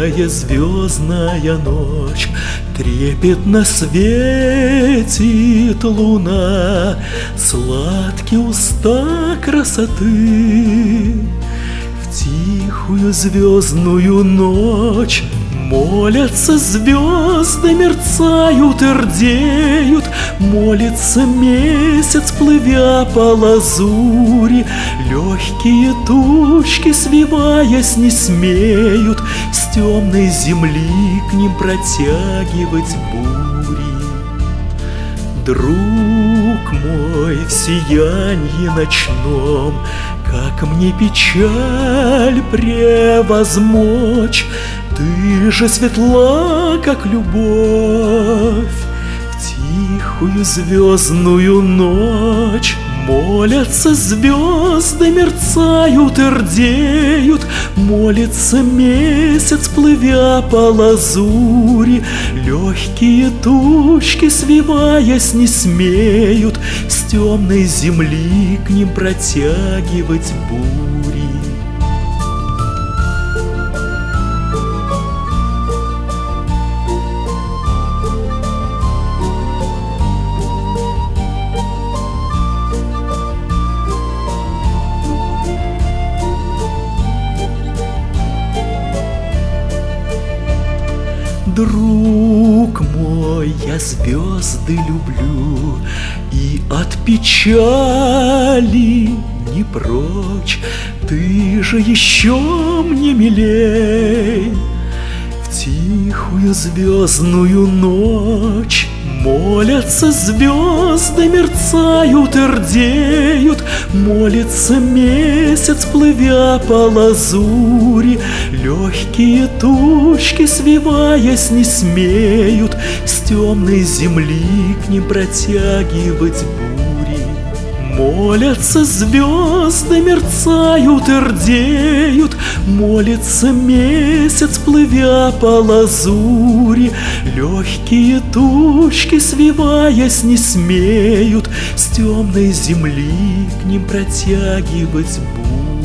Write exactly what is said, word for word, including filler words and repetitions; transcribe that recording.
Тихая звездная ночь, трепетно светит луна, сладкие уста красоты. В тихую звездную ночь молятся звезды, мерцают и рдеют, молится месяц, плывя по лазури. Легкие тучки, свиваясь, не смеют с темной земли к ним протягивать бури. Друг мой, в сиянье ночном, как мне печаль превозмочь, ты же светла, как любовь. В тихую звездную ночь молятся звезды, мерцают и рдеют, молится месяц, плывя по лазури. Легкие тучки, свиваясь, не смеют с темной земли к ним протягивать бури. Друг мой, я звезды люблю и от печали не прочь, ты же еще мне милей. В тихую звездную ночь молятся звезды, мерцают и рдеют, молится месяц, плывя по лазури. Легкие тучки, свиваясь, не смеют с темной земли к ним протягивать бури. Молятся звезды, мерцают и рдеют, молится месяц, плывя по лазури. Легкие тучки, свиваясь, не смеют с темной земли к ним протягивать бури.